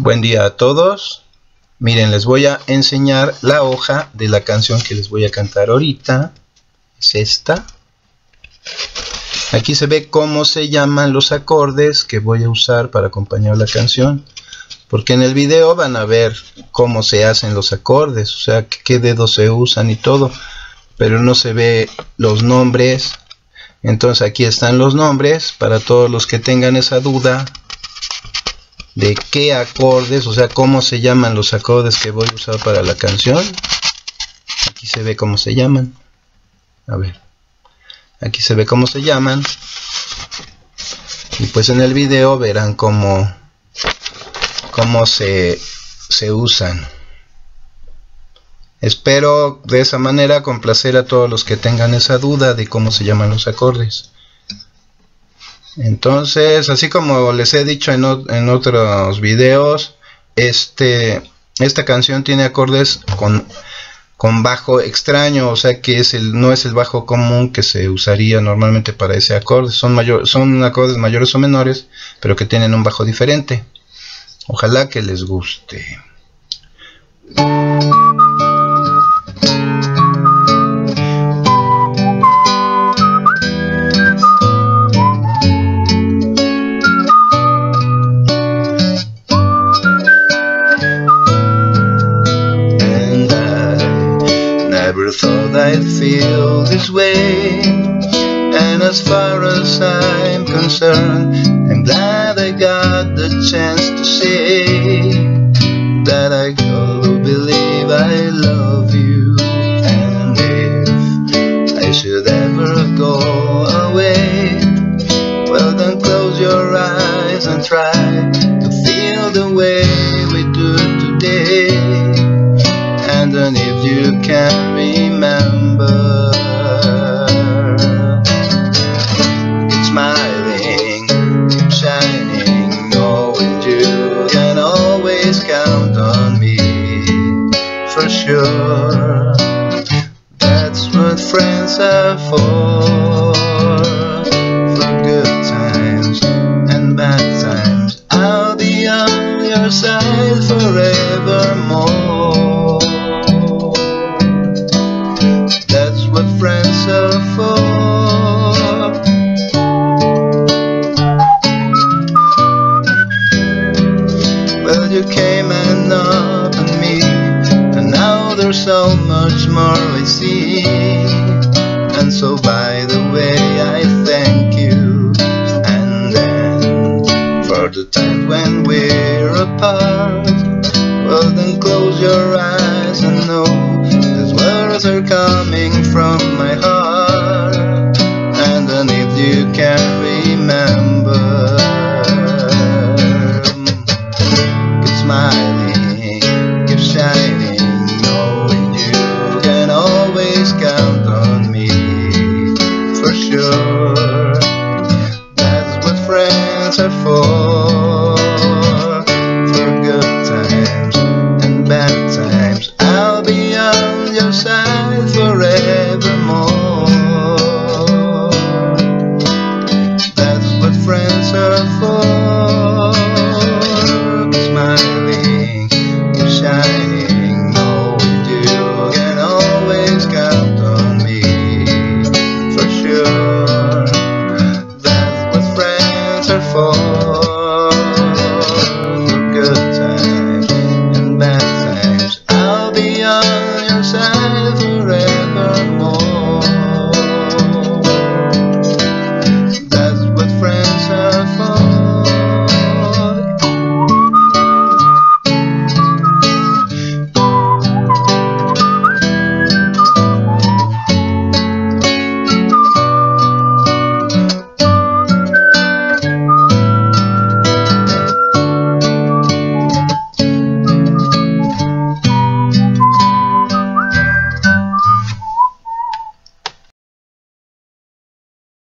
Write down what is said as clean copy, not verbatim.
Buen día a todos. Miren, les voy a enseñar la hoja de la canción que les voy a cantar ahorita. Es esta. Aquí se ve cómo se llaman los acordes que voy a usar para acompañar la canción. Porque en el video van a ver cómo se hacen los acordes, o sea, qué dedos se usan y todo. Pero no se ve los nombres. Entonces aquí están los nombres para todos los que tengan esa duda de qué acordes, o sea, cómo se llaman los acordes que voy a usar para la canción. Aquí se ve cómo se llaman. A ver, aquí se ve cómo se llaman. Y pues en el video verán cómo se usan. Espero de esa manera complacer a todos los que tengan esa duda de cómo se llaman los acordes. Entonces, así como les he dicho en otros videos, esta canción tiene acordes con bajo extraño, o sea que no es el bajo común que se usaría normalmente para ese acorde. Son acordes mayores o menores, pero que tienen un bajo diferente. Ojalá que les guste. Never thought I'd feel this way, and as far as I'm concerned, I'm glad I got the chance to say that I do believe I love you. And if I should ever go away, well then close your eyes and try to feel the way we do today. And then if you can remember, keep smiling, keep shining, knowing you can always count on me, for sure. That's what friends are for good times and bad times. I'll be on your side forevermore. That's what friends are for. Well, you came and opened me, and now there's so much more I see. And so by the way, I thank you. And then for the time when we're apart, well then close your eyes and know these words are coming from my heart.